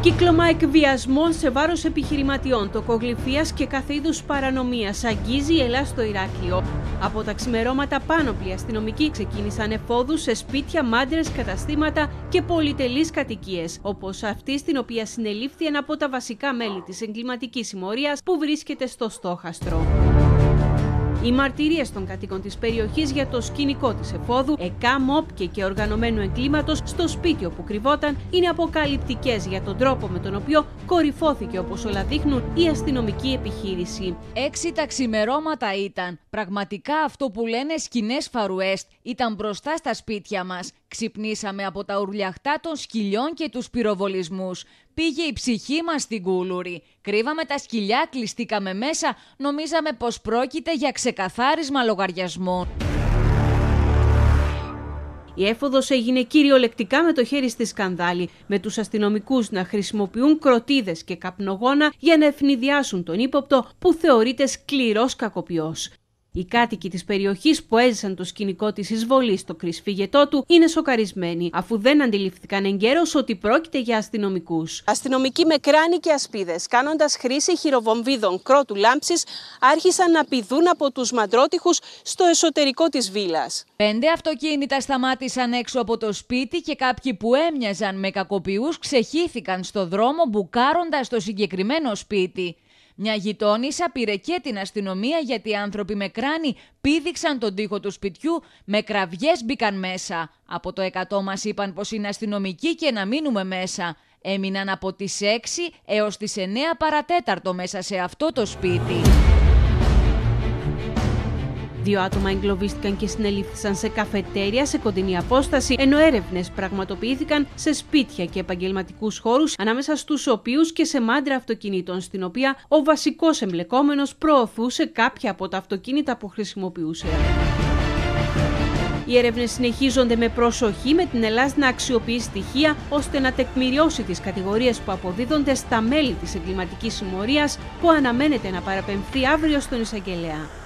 Κύκλωμα εκβιασμών σε βάρος επιχειρηματιών, τοκογλυφίας και κάθε είδους παρανομίας αγγίζει η Ελλάδα στο Ηράκλειο. Από τα ξημερώματα πάνωπλοι αστυνομικοί ξεκίνησαν εφόδους σε σπίτια, μάντρες, καταστήματα και πολυτελείς κατοικίες, όπως αυτή στην οποία συνελήφθη ένα από τα βασικά μέλη της εγκληματικής συμμορίας που βρίσκεται στο στόχαστρο. Οι μαρτυρίες των κατοίκων της περιοχής για το σκηνικό της εφόδου, ΕΚΑ-ΜΟΠ και οργανωμένου εγκλήματος στο σπίτι όπου κρυβόταν είναι αποκαλυπτικές για τον τρόπο με τον οποίο κορυφώθηκε, όπως όλα δείχνουν, η αστυνομική επιχείρηση. 6 τα ξημερώματα ήταν. Πραγματικά αυτό που λένε σκηνές Φαρουέστ ήταν μπροστά στα σπίτια μας. Ξυπνήσαμε από τα ουρλιαχτά των σκυλιών και τους πυροβολισμούς. Πήγε η ψυχή μας στην κούλουρη. Κρύβαμε τα σκυλιά, κλειστήκαμε μέσα, νομίζαμε πως πρόκειται για ξεκαθάρισμα λογαριασμών. Η έφοδος έγινε κυριολεκτικά με το χέρι στη σκανδάλη, με τους αστυνομικούς να χρησιμοποιούν κροτίδες και καπνογόνα για να ευνηδιάσουν τον ύποπτο που θεωρείται σκληρός κακοποιός. Οι κάτοικοι της περιοχής που έζησαν το σκηνικό της εισβολής στο κρυσφύγετό του είναι σοκαρισμένοι, αφού δεν αντιληφθήκαν εγκαίρως ότι πρόκειται για αστυνομικούς. Αστυνομικοί με κράνη και ασπίδες, κάνοντας χρήση χειροβομβίδων κρότου λάμψης, άρχισαν να πηδούν από τους μαντρότυχους στο εσωτερικό της βίλας. 5 αυτοκίνητα σταμάτησαν έξω από το σπίτι και κάποιοι που έμοιαζαν με κακοποιούς ξεχύθηκαν στο δρόμο μπουκάροντας το συγκεκριμένο σπίτι. Μια γειτόνισσα πήρε και την αστυνομία γιατί οι άνθρωποι με κράνη πήδηξαν τον τοίχο του σπιτιού, με κραυγές μπήκαν μέσα. Από το 100 μας είπαν πως είναι αστυνομικοί και να μείνουμε μέσα. Έμειναν από τις 6 έως τις 9 παρατέταρτο μέσα σε αυτό το σπίτι. 2 άτομα εγκλωβίστηκαν και συνελήφθησαν σε καφετέρια σε κοντινή απόσταση, ενώ έρευνες πραγματοποιήθηκαν σε σπίτια και επαγγελματικούς χώρους, ανάμεσα στους οποίους και σε μάντρα αυτοκινήτων, στην οποία ο βασικός εμπλεκόμενος προωθούσε κάποια από τα αυτοκίνητα που χρησιμοποιούσε. Οι έρευνες συνεχίζονται με προσοχή, με την Ελλάδα να αξιοποιεί στοιχεία ώστε να τεκμηριώσει τις κατηγορίες που αποδίδονται στα μέλη της εγκληματικής συμμορίας, που αναμένεται να παραπεμφθεί αύριο στον εισαγγελέα.